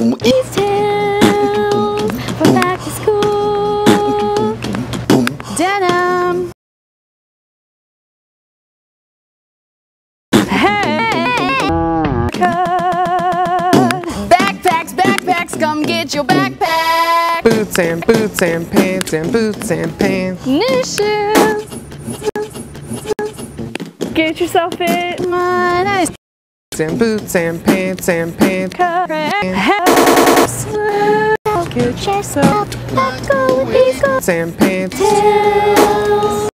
These tales for back to school. Denim. Hey. Backpacks, backpacks, come get your backpack. Boots and pants and boots and pants. New shoes. Get yourself it. Nice. And boots and pants and pants. Get yourself. Let's go with these And pants. tales.